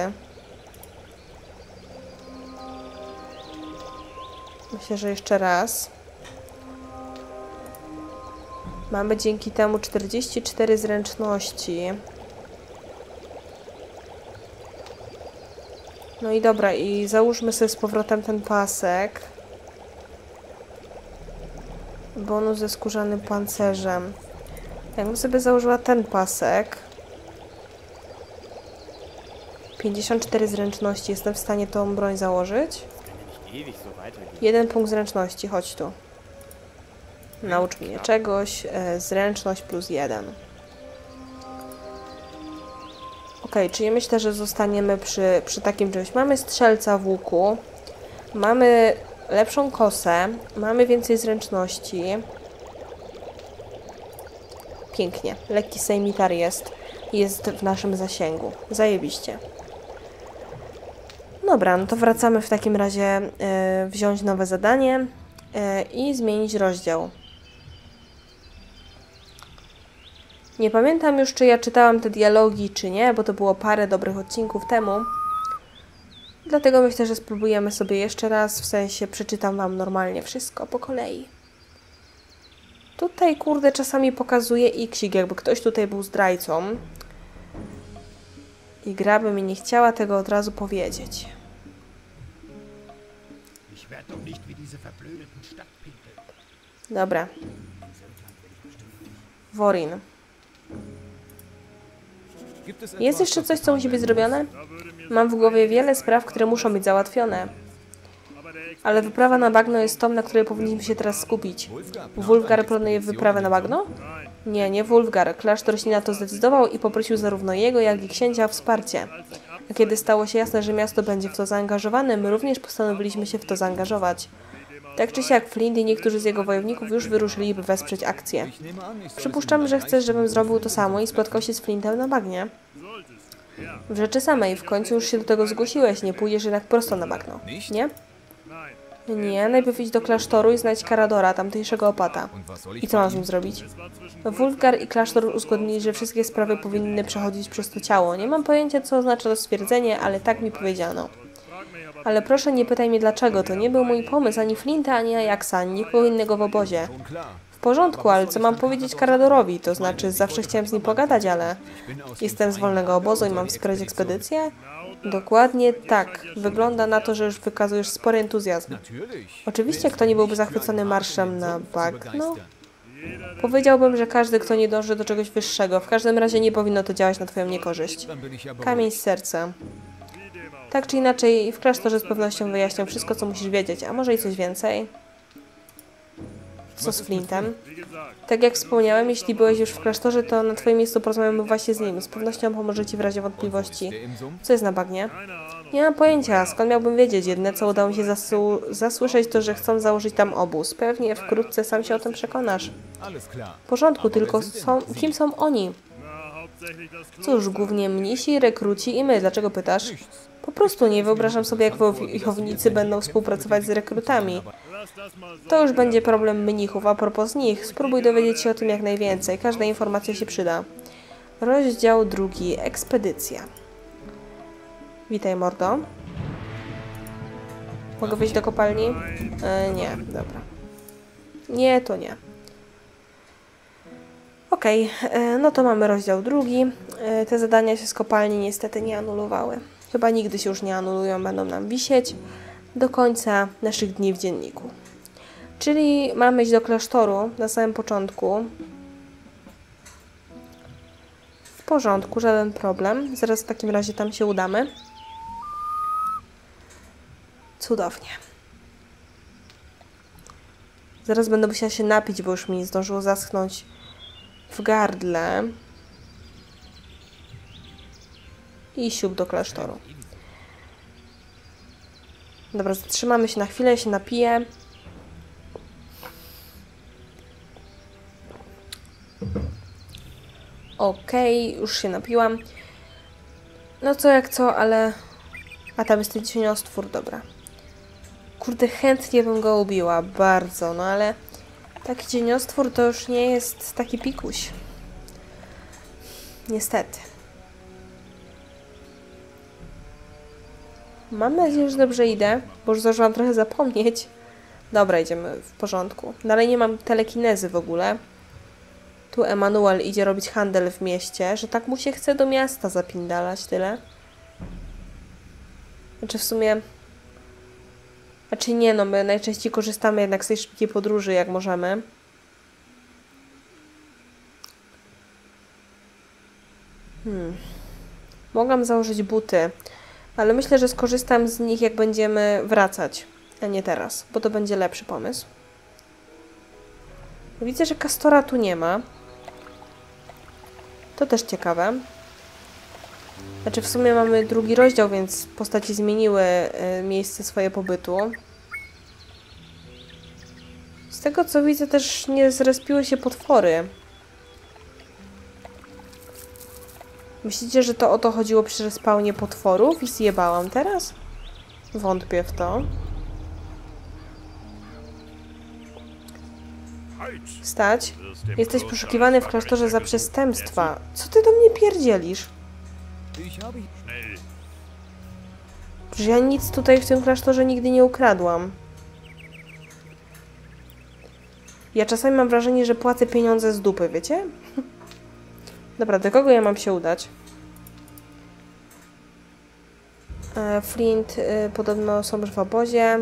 Myślę, że jeszcze raz. Mamy dzięki temu 44 zręczności. No i dobra, i załóżmy sobie z powrotem ten pasek. Bonus ze skórzanym pancerzem. Jakbym sobie założyła ten pasek. 54 zręczności. Jestem w stanie tą broń założyć. 1 punkt zręczności. Chodź tu. Naucz mnie czegoś. Zręczność plus 1. Okej, czyli myślę, że zostaniemy przy takim czymś. Mamy strzelca w łuku. Mamy lepszą kosę. Mamy więcej zręczności. Pięknie. Lekki sejmitar jest w naszym zasięgu. Zajebiście. Dobra, no to wracamy w takim razie wziąć nowe zadanie i zmienić rozdział. Nie pamiętam już, czy ja czytałam te dialogi, czy nie, bo to było parę dobrych odcinków temu. Dlatego myślę, że spróbujemy sobie jeszcze raz, w sensie przeczytam wam normalnie wszystko po kolei. Tutaj, kurde, czasami pokazuje iksik, jakby ktoś tutaj był zdrajcą. I gra by mi nie chciała tego od razu powiedzieć. Dobra. Worin. Jest jeszcze coś, co musi być zrobione? Mam w głowie wiele spraw, które muszą być załatwione. Ale wyprawa na bagno jest tą, na której powinniśmy się teraz skupić. Wulfgar planuje wyprawę na bagno? Nie Wulfgar. Klasztor się na to zdecydował i poprosił zarówno jego, jak i księcia o wsparcie. A kiedy stało się jasne, że miasto będzie w to zaangażowane, my również postanowiliśmy się w to zaangażować. Tak czy siak Flint i niektórzy z jego wojowników już wyruszyli, by wesprzeć akcję. Przypuszczam, że chcesz, żebym zrobił to samo i spotkał się z Flintem na bagnie. W rzeczy samej, w końcu już się do tego zgłosiłeś, nie pójdziesz jednak prosto na bagno, nie? Nie, najpierw idź do klasztoru i znajdź Karadora, tamtejszego opata. I co mam z nim zrobić? Wulfgar i klasztor uzgodnili, że wszystkie sprawy powinny przechodzić przez to ciało. Nie mam pojęcia, co oznacza to stwierdzenie, ale tak mi powiedziano. Ale proszę, nie pytaj mnie dlaczego, to nie był mój pomysł, ani Flinta, ani Ajaxa, ani nikogo innego w obozie. W porządku, ale co mam powiedzieć Karadorowi? To znaczy, zawsze chciałem z nim pogadać, ale... Jestem z wolnego obozu i mam wspierać ekspedycję? Dokładnie tak. Wygląda na to, że już wykazujesz spory entuzjazm. Oczywiście, kto nie byłby zachwycony marszem na bagno? Powiedziałbym, że każdy, kto nie dąży do czegoś wyższego. W każdym razie nie powinno to działać na twoją niekorzyść. Kamień z serca. Tak czy inaczej, w klasztorze z pewnością wyjaśnią wszystko, co musisz wiedzieć, a może i coś więcej. Co z Flintem? Tak jak wspomniałem, jeśli byłeś już w klasztorze, to na twoim miejscu porozmawiamy właśnie z nim. Z pewnością pomoże ci w razie wątpliwości. Co jest na bagnie? Nie mam pojęcia, skąd miałbym wiedzieć. Jedyne, co udało mi się zasłyszeć, to, że chcą założyć tam obóz. Pewnie wkrótce sam się o tym przekonasz. W porządku, tylko kim są oni? Cóż, głównie mnisi, rekruci i my. Dlaczego pytasz? Po prostu nie wyobrażam sobie, jak wojownicy będą współpracować z rekrutami. To już będzie problem mnichów. A propos nich, spróbuj dowiedzieć się o tym jak najwięcej. Każda informacja się przyda. Rozdział 2. Ekspedycja. Witaj, mordo. Mogę wyjść do kopalni? Nie, dobra. Nie, to nie. Okej, no to mamy rozdział 2. Te zadania się z kopalni niestety nie anulowały. Chyba nigdy się już nie anulują, będą nam wisieć do końca naszych dni w dzienniku. Czyli mamy iść do klasztoru na samym początku. W porządku, żaden problem. Zaraz w takim razie tam się udamy. Cudownie. Zaraz będę musiała się napić, bo już mi zdążyło zaschnąć w gardle. I siup do klasztoru. Dobra, zatrzymamy się na chwilę, się napiję. Okej, już się napiłam. No co jak co, ale... A tam jest ten cieniostwór, dobra. Kurde, chętnie bym go ubiła, bardzo, no ale... Taki cieniostwór to już nie jest taki pikuś. Niestety. Mam nadzieję, że dobrze idę, bo już zdążyłam trochę zapomnieć. Dobra, idziemy w porządku. Dalej nie mam telekinezy w ogóle. Tu Emanuel idzie robić handel w mieście, że tak mu się chce do miasta zapindalać, tyle. Znaczy w sumie... Znaczy nie, no my najczęściej korzystamy jednak z tej szybkiej podróży, jak możemy. Mogłam założyć buty, ale myślę, że skorzystam z nich, jak będziemy wracać, a nie teraz, bo to będzie lepszy pomysł. Widzę, że Castora tu nie ma. To też ciekawe. Znaczy w sumie mamy drugi rozdział, więc postaci zmieniły miejsce swojego pobytu. Z tego co widzę też nie zrespiły się potwory. Myślicie, że to o to chodziło przy respawnie potworów i zjebałam teraz? Wątpię w to. Stać. Jesteś poszukiwany w klasztorze za przestępstwa. Co ty do mnie pierdzielisz? Przecież ja nic tutaj w tym klasztorze nigdy nie ukradłam. Ja czasami mam wrażenie, że płacę pieniądze z dupy, wiecie? Dobra, do kogo ja mam się udać? Flint podobno są już w obozie.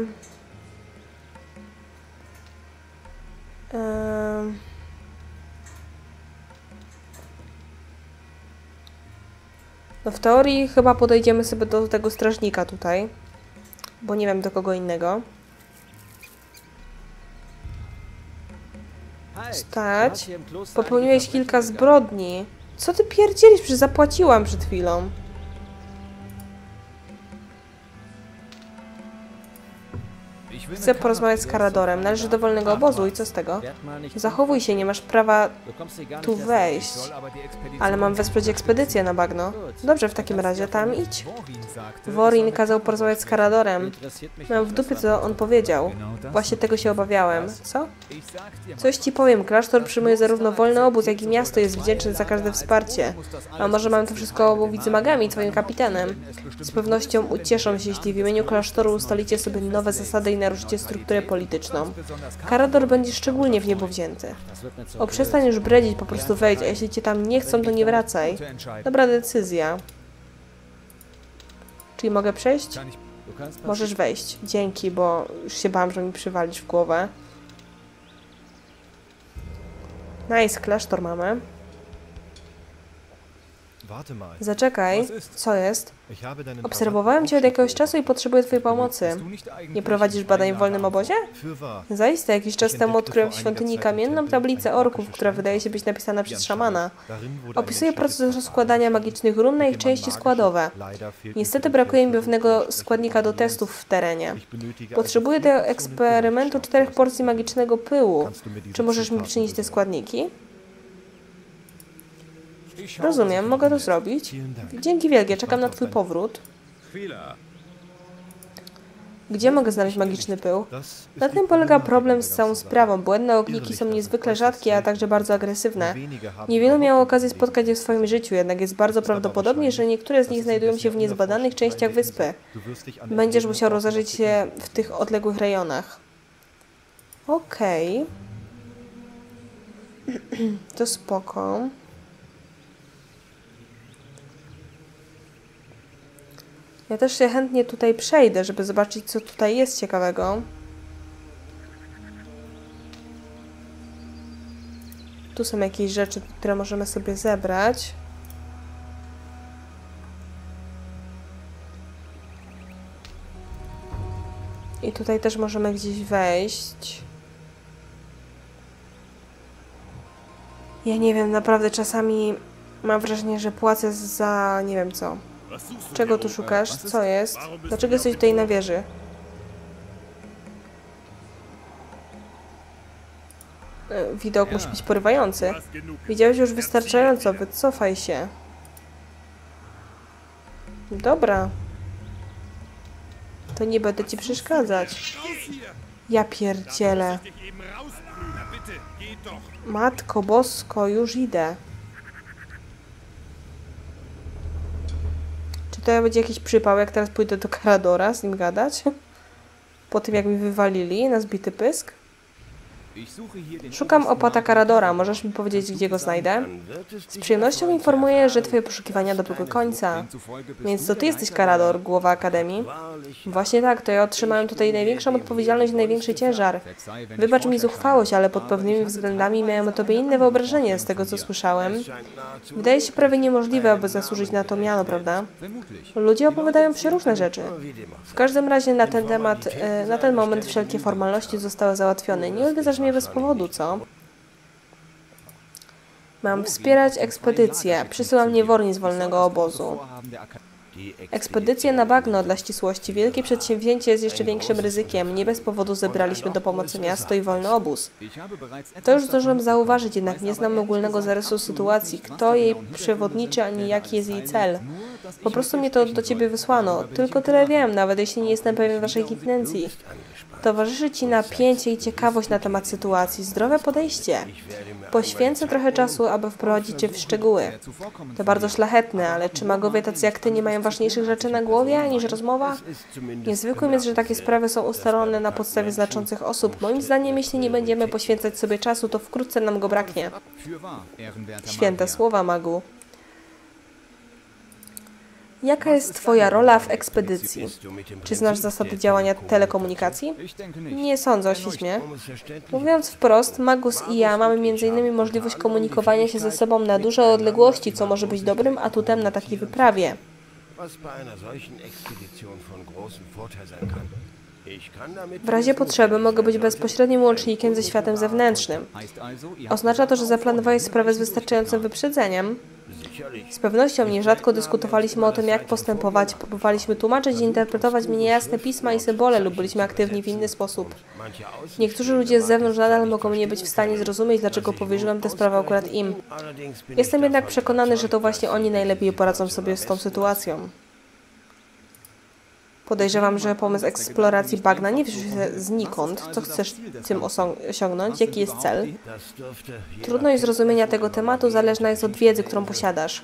No w teorii chyba podejdziemy sobie do tego strażnika tutaj. Bo nie wiem do kogo innego. Stać. Popełniłeś kilka zbrodni. Co ty pierdzielisz? Przecież zapłaciłam przed chwilą. Chcę porozmawiać z Caradorem. Należy do wolnego obozu i co z tego? Zachowuj się, nie masz prawa tu wejść. Ale mam wesprzeć ekspedycję na bagno. Dobrze, w takim razie tam idź. Worin kazał porozmawiać z Caradorem. Mam w dupie, co on powiedział. Właśnie tego się obawiałem. Co? Coś ci powiem. Klasztor przyjmuje zarówno wolny obóz, jak i miasto jest wdzięczne za każde wsparcie. A może mam to wszystko omówić z magami, twoim kapitanem? Z pewnością ucieszą się, jeśli w imieniu klasztoru ustalicie sobie nowe zasady i naruszycie strukturę polityczną. Carador będzie szczególnie w niebo wzięty. O, przestań już bredzić, po prostu wejdź, a jeśli cię tam nie chcą, to nie wracaj. Dobra decyzja. Czyli mogę przejść? Możesz wejść. Dzięki, bo już się bałam, że mi przywalisz w głowę. Nice, klasztor mamy. Zaczekaj. Co jest? Obserwowałem cię od jakiegoś czasu i potrzebuję twojej pomocy. Nie prowadzisz badań w wolnym obozie? Zaiste, jakiś czas temu odkryłem w świątyni kamienną tablicę orków, która wydaje się być napisana przez szamana. Opisuje proces rozkładania magicznych run na ich części składowe. Niestety brakuje mi pewnego składnika do testów w terenie. Potrzebuję do eksperymentu 4 porcji magicznego pyłu. Czy możesz mi przynieść te składniki? Rozumiem, mogę to zrobić. Dzięki wielkie, czekam na twój powrót. Gdzie mogę znaleźć magiczny pył? Na tym polega problem z całą sprawą. Błędne ogniki są niezwykle rzadkie, a także bardzo agresywne. Niewielu miało okazję spotkać je w swoim życiu, jednak jest bardzo prawdopodobne, że niektóre z nich znajdują się w niezbadanych częściach wyspy. Będziesz musiał rozejrzeć się w tych odległych rejonach. Okej. To spoko. Ja też się chętnie tutaj przejdę, żeby zobaczyć, co tutaj jest ciekawego. Tu są jakieś rzeczy, które możemy sobie zebrać. I tutaj też możemy gdzieś wejść. Ja nie wiem, naprawdę czasami mam wrażenie, że płacę za nie wiem co. Czego tu szukasz? Co jest? Dlaczego jesteś tutaj na wieży? Widok musi być porywający. Widziałeś już wystarczająco, wycofaj się. Dobra. To nie będę ci przeszkadzać. Ja pierdzielę. Matko Bosko, już idę. Czy to będzie jakiś przypał, jak teraz pójdę do Caradora z nim gadać? Po tym, jak mi wywalili na zbity pysk? Szukam opata Karadora. Możesz mi powiedzieć, gdzie go znajdę? Z przyjemnością informuję, że twoje poszukiwania dobiegły końca. Więc to ty jesteś Karador, głowa Akademii? Właśnie tak, to ja otrzymałem tutaj największą odpowiedzialność i największy ciężar. Wybacz mi zuchwałość, ale pod pewnymi względami miałem o tobie inne wyobrażenie z tego, co słyszałem. Wydaje się prawie niemożliwe, aby zasłużyć na to miano, prawda? Ludzie opowiadają przeróżne rzeczy. W każdym razie na ten temat, na ten moment wszelkie formalności zostały załatwione. Nie odwiedzasz mnie bez powodu, co? Mam wspierać ekspedycję. Przysyła mnie Worni z wolnego obozu. Ekspedycja na bagno, dla ścisłości. Wielkie przedsięwzięcie jest jeszcze większym ryzykiem. Nie bez powodu zebraliśmy do pomocy miasto i wolny obóz. To już zdążyłem zauważyć, jednak nie znam ogólnego zarysu sytuacji. Kto jej przewodniczy, ani jaki jest jej cel. Po prostu mnie to do ciebie wysłano. Tylko tyle wiem, nawet jeśli nie jestem pewien waszej intencji. Towarzyszy ci napięcie i ciekawość na temat sytuacji. Zdrowe podejście. Poświęcę trochę czasu, aby wprowadzić cię w szczegóły. To bardzo szlachetne, ale czy magowie tacy jak ty nie mają ważniejszych rzeczy na głowie niż rozmowa? Niezwykłym jest, że takie sprawy są ustalone na podstawie znaczących osób. Moim zdaniem, jeśli nie będziemy poświęcać sobie czasu, to wkrótce nam go braknie. Święte słowa, magu. Jaka jest twoja rola w ekspedycji? Czy znasz zasady działania telekomunikacji? Nie sądzę, oświeć mnie. Mówiąc wprost, Magus i ja mamy m.in. możliwość komunikowania się ze sobą na duże odległości, co może być dobrym atutem na takiej wyprawie. W razie potrzeby mogę być bezpośrednim łącznikiem ze światem zewnętrznym. Oznacza to, że zaplanowałeś sprawę z wystarczającym wyprzedzeniem? Z pewnością nierzadko dyskutowaliśmy o tym, jak postępować, próbowaliśmy tłumaczyć i interpretować mi niejasne pisma i symbole lub byliśmy aktywni w inny sposób. Niektórzy ludzie z zewnątrz nadal mogą nie być w stanie zrozumieć, dlaczego powierzyłem tę sprawę akurat im. Jestem jednak przekonany, że to właśnie oni najlepiej poradzą sobie z tą sytuacją. Podejrzewam, że pomysł eksploracji bagna nie wziął się znikąd. Co chcesz tym osiągnąć? Jaki jest cel? Trudność zrozumienia tego tematu zależna jest od wiedzy, którą posiadasz.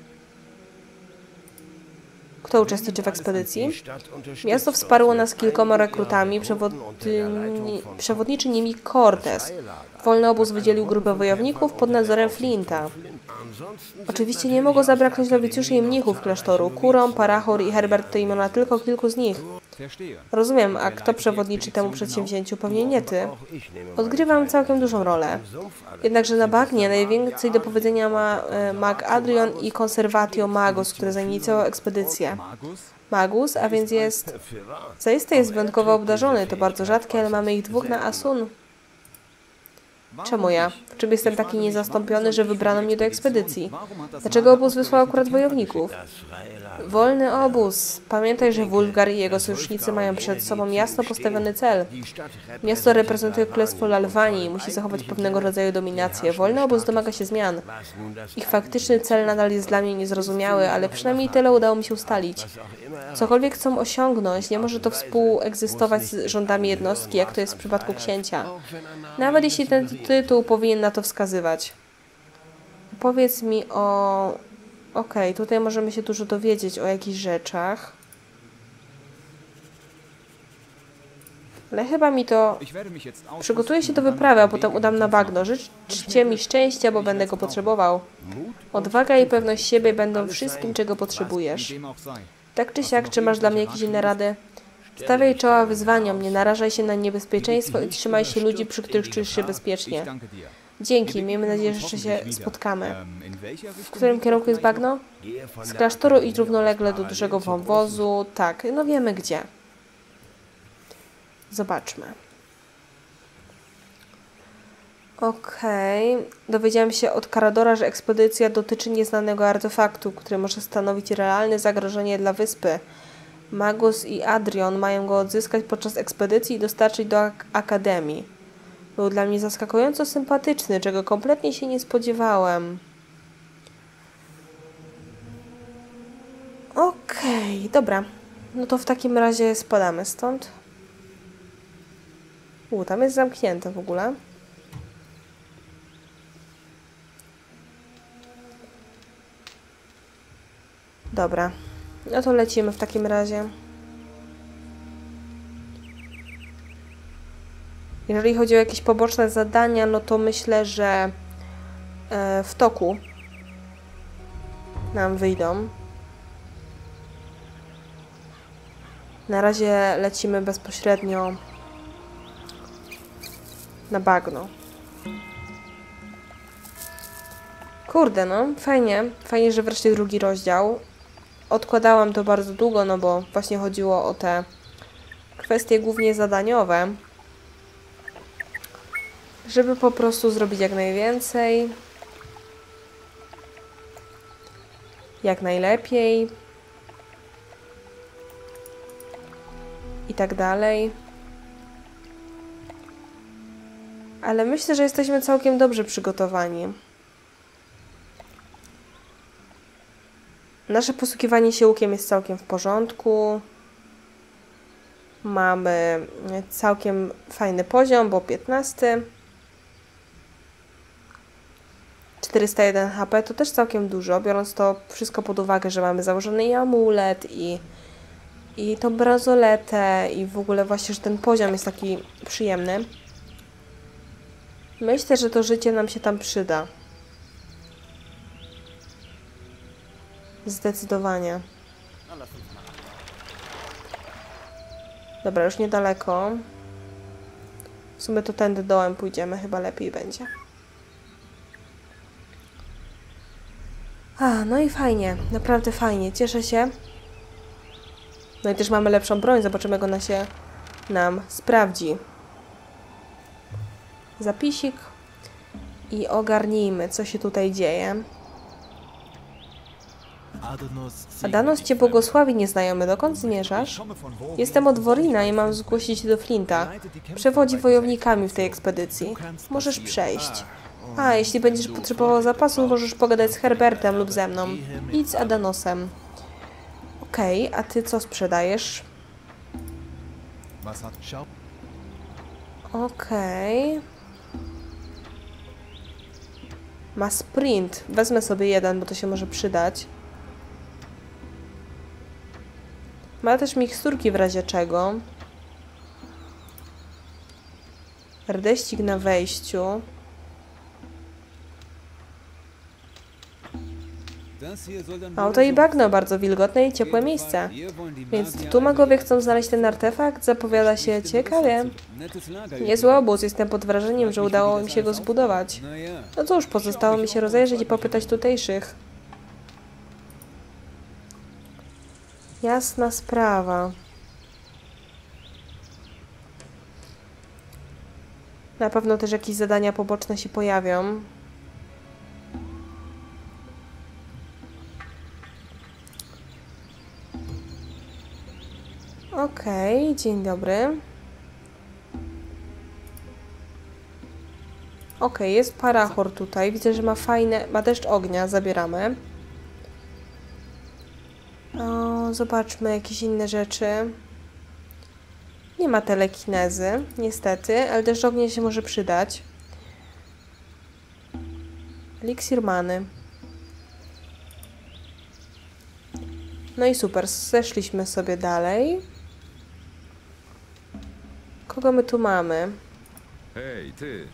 Kto uczestniczy w ekspedycji? Miasto wsparło nas kilkoma rekrutami, przewodniczy nimi Cortez. Wolny obóz wydzielił grupę wojowników pod nadzorem Flinta. Oczywiście nie mogło zabraknąć nowicjuszy i mnichów klasztoru. Kurom, Parachor i Herbert to imiona tylko kilku z nich. Rozumiem, a kto przewodniczy temu przedsięwzięciu? Pewnie nie ty. Odgrywam całkiem dużą rolę. Jednakże na bagnie najwięcej do powiedzenia ma mag Adrian i Conservatio Magus, który zainicjował ekspedycję. Magus, a więc jest... Zaiste jest wyjątkowo obdarzony, to bardzo rzadkie, ale mamy ich dwóch na Asun. Czemu ja? W czym jestem taki niezastąpiony, że wybrano mnie do ekspedycji? Dlaczego obóz wysłał akurat wojowników? Wolny obóz. Pamiętaj, że Wulfgar i jego sojusznicy mają przed sobą jasno postawiony cel. Miasto reprezentuje Królestwo Lalwanii i musi zachować pewnego rodzaju dominację. Wolny obóz domaga się zmian. Ich faktyczny cel nadal jest dla mnie niezrozumiały, ale przynajmniej tyle udało mi się ustalić. Cokolwiek chcą osiągnąć, nie może to współegzystować z rządami jednostki, jak to jest w przypadku księcia. Nawet jeśli ten tytuł powinien na to wskazywać. Powiedz mi o... Okej, tutaj możemy się dużo dowiedzieć o jakichś rzeczach. Ale chyba mi to... Przygotuję się do wyprawy, a potem udam na bagno. Życzcie mi szczęścia, bo będę go potrzebował. Odwaga i pewność siebie będą wszystkim, czego potrzebujesz. Tak czy siak, czy masz dla mnie jakieś inne rady? Stawiaj czoła wyzwaniom, nie narażaj się na niebezpieczeństwo i trzymaj się ludzi, przy których czujesz się bezpiecznie. Dzięki, miejmy nadzieję, że jeszcze się spotkamy. W którym kierunku jest bagno? Z klasztoru idź równolegle do dużego wąwozu. Tak, no wiemy gdzie. Zobaczmy. Okej. Dowiedziałam się od Karadora, że ekspedycja dotyczy nieznanego artefaktu, który może stanowić realne zagrożenie dla wyspy. Magus i Adrian mają go odzyskać podczas ekspedycji i dostarczyć do Akademii. Był dla mnie zaskakująco sympatyczny, czego kompletnie się nie spodziewałem. Okej, dobra. No to w takim razie spadamy stąd. Tam jest zamknięte w ogóle. Dobra. No to lecimy w takim razie. Jeżeli chodzi o jakieś poboczne zadania, no to myślę, że w toku nam wyjdą. Na razie lecimy bezpośrednio na bagno. Kurde, no, fajnie. Fajnie, że wreszcie drugi rozdział. Odkładałam to bardzo długo, no bo właśnie chodziło o te kwestie głównie zadaniowe. Żeby po prostu zrobić jak najwięcej. Jak najlepiej. I tak dalej. Ale myślę, że jesteśmy całkiem dobrze przygotowani. Nasze posługiwanie się łukiem jest całkiem w porządku. Mamy całkiem fajny poziom, bo 15. 401 HP to też całkiem dużo, biorąc to wszystko pod uwagę, że mamy założony i amulet, i tą bransoletę, i w ogóle właśnie, że ten poziom jest taki przyjemny. Myślę, że to życie nam się tam przyda. Zdecydowanie. Dobra, już niedaleko. W sumie to tędy dołem pójdziemy, chyba lepiej będzie. No i fajnie, naprawdę fajnie, cieszę się. No i też mamy lepszą broń, zobaczymy, jak ona się nam sprawdzi. Zapisik i ogarnijmy, co się tutaj dzieje. Adanos cię błogosławi, nieznajomy. Dokąd zmierzasz? Jestem od Worina i mam zgłosić się do Flinta. Przewodzi wojownikami w tej ekspedycji. Możesz przejść. Jeśli będziesz potrzebował zapasu, możesz pogadać z Herbertem lub ze mną. Idź z Adanosem. Okej, a ty co sprzedajesz? Okej. Ma sprint. Wezmę sobie jeden, bo to się może przydać. Ma też miksturki w razie czego. Rdeścik na wejściu. Oto i bagno, bardzo wilgotne i ciepłe miejsce. Więc tu magowie chcą znaleźć ten artefakt? Zapowiada się ciekawie. Niezły obóz, jestem pod wrażeniem, że udało im się go zbudować. No cóż, pozostało mi się rozejrzeć i popytać tutejszych. Jasna sprawa. Na pewno też jakieś zadania poboczne się pojawią. Okej, dzień dobry. Okej, jest parachor tutaj. Widzę, że ma deszcz ognia. Zabieramy. Zobaczmy jakieś inne rzeczy. Nie ma telekinezy, niestety, ale deszcz ognia się może przydać. Eliksir many. No i super, zeszliśmy sobie dalej. Kogo my tu mamy? Hej, ty!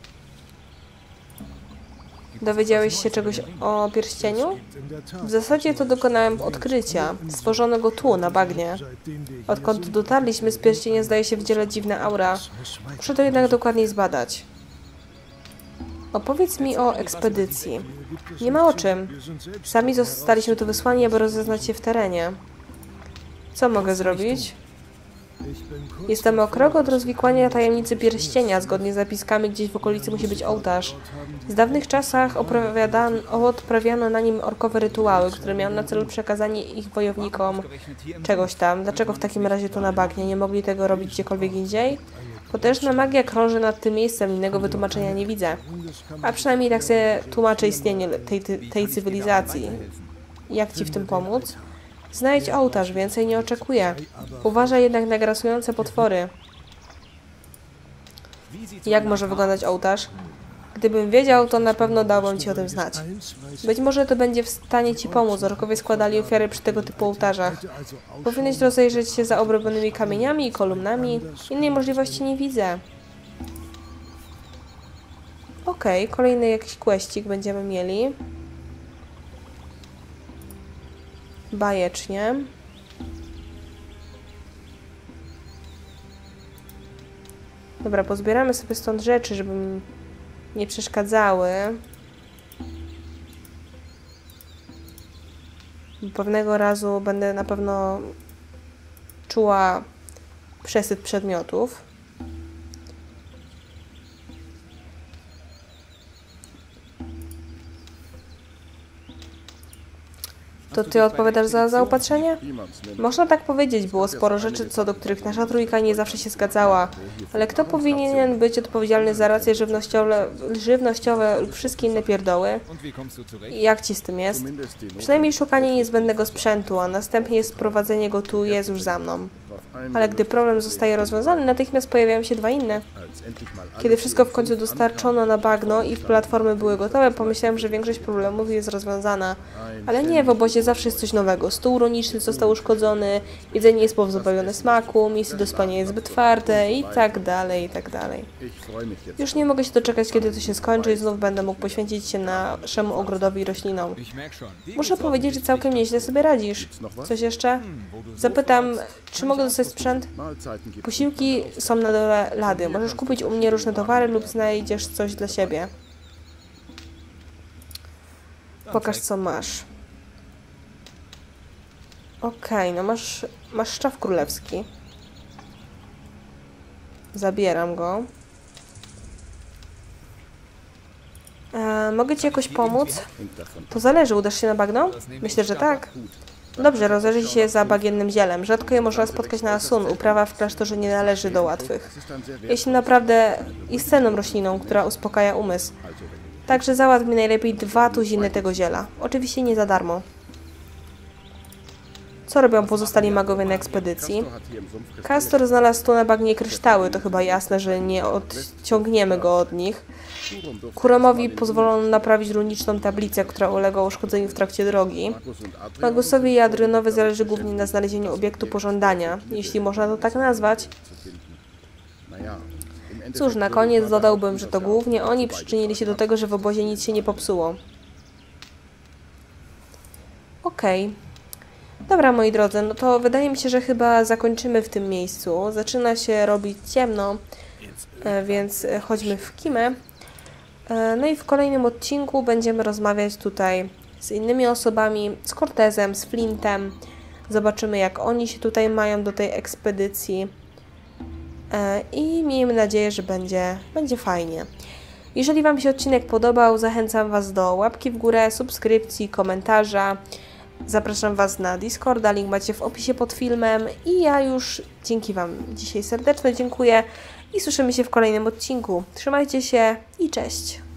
Dowiedziałeś się czegoś o pierścieniu? W zasadzie to dokonałem odkrycia. Stworzono go tu, na bagnie. Odkąd dotarliśmy, z pierścienia zdaje się wydzielać dziwna aura. Muszę to jednak dokładniej zbadać. Opowiedz mi o ekspedycji. Nie ma o czym. Sami zostaliśmy tu wysłani, aby rozeznać się w terenie. Co mogę zrobić? Jestem o krok od rozwikłania tajemnicy pierścienia. Zgodnie z zapiskami gdzieś w okolicy musi być ołtarz. W dawnych czasach odprawiano na nim orkowe rytuały, które miały na celu przekazanie ich wojownikom czegoś tam. Dlaczego w takim razie tu na bagnie? Nie mogli tego robić gdziekolwiek indziej? Potężna magia krąży nad tym miejscem, innego wytłumaczenia nie widzę. A przynajmniej tak sobie tłumaczę istnienie tej cywilizacji. Jak ci w tym pomóc? Znajdź ołtarz, więcej nie oczekuję. Uważaj jednak na grasujące potwory. Jak może wyglądać ołtarz? Gdybym wiedział, to na pewno dałbym ci o tym znać. Być może to będzie w stanie ci pomóc. Orkowie składali ofiary przy tego typu ołtarzach. Powinieneś rozejrzeć się za obrobionymi kamieniami i kolumnami. Innej możliwości nie widzę. Okej, kolejny jakiś questik będziemy mieli. Bajecznie. Dobra, pozbieramy sobie stąd rzeczy, żeby mi nie przeszkadzały. Pewnego razu będę na pewno czuła przesyt przedmiotów. To ty odpowiadasz za zaopatrzenie? Można tak powiedzieć, było sporo rzeczy, co do których nasza trójka nie zawsze się zgadzała. Ale kto powinien być odpowiedzialny za racje żywnościowe lub wszystkie inne pierdoły? I jak ci z tym jest? Przynajmniej szukanie niezbędnego sprzętu, a następnie sprowadzenie go tu jest już za mną. Ale gdy problem zostaje rozwiązany, natychmiast pojawiają się dwa inne. Kiedy wszystko w końcu dostarczono na bagno i platformy były gotowe, pomyślałem, że większość problemów jest rozwiązana. Ale nie, w obozie zawsze jest coś nowego. Stół runiczny został uszkodzony, jedzenie jest pozbawione smaku, miejsce do spania jest zbyt twarde i tak dalej, i tak dalej. Już nie mogę się doczekać, kiedy to się skończy i znów będę mógł poświęcić się naszemu ogrodowi i roślinom. Muszę powiedzieć, że całkiem nieźle sobie radzisz. Coś jeszcze? Zapytam, czy mogę dostać sprzęt? Posiłki są na dole lady. Możesz kupić u mnie różne towary lub znajdziesz coś dla siebie. Pokaż, co masz. Okej, no masz szaf królewski. Zabieram go. Mogę ci jakoś pomóc? To zależy, udasz się na bagno? Myślę, że tak. Dobrze, rozejrzyj się za bagiennym zielem. Rzadko je można spotkać na Asun. Uprawa w klasztorze nie należy do łatwych. Jeśli naprawdę jest cenną rośliną, która uspokaja umysł. Także załatw mi najlepiej 2 tuziny tego ziela. Oczywiście nie za darmo. Co robią pozostali magowie na ekspedycji? Castor znalazł tu na bagnie kryształy. To chyba jasne, że nie odciągniemy go od nich. Kuromowi pozwolono naprawić runiczną tablicę, która uległa uszkodzeniu w trakcie drogi. Magusowi i Adrianowi zależy głównie na znalezieniu obiektu pożądania, jeśli można to tak nazwać. Cóż, na koniec dodałbym, że to głównie oni przyczynili się do tego, że w obozie nic się nie popsuło. Okej. Dobra, moi drodzy, no to wydaje mi się, że chyba zakończymy w tym miejscu. Zaczyna się robić ciemno, więc chodźmy w kimę. No i w kolejnym odcinku będziemy rozmawiać tutaj z innymi osobami, z Cortezem, z Flintem. Zobaczymy, jak oni się tutaj mają do tej ekspedycji. I miejmy nadzieję, że będzie fajnie. Jeżeli Wam się odcinek podobał, zachęcam Was do łapki w górę, subskrypcji, komentarza. Zapraszam Was na Discorda, link macie w opisie pod filmem. I ja już dzięki Wam dzisiaj serdecznie dziękuję i słyszymy się w kolejnym odcinku. Trzymajcie się i cześć!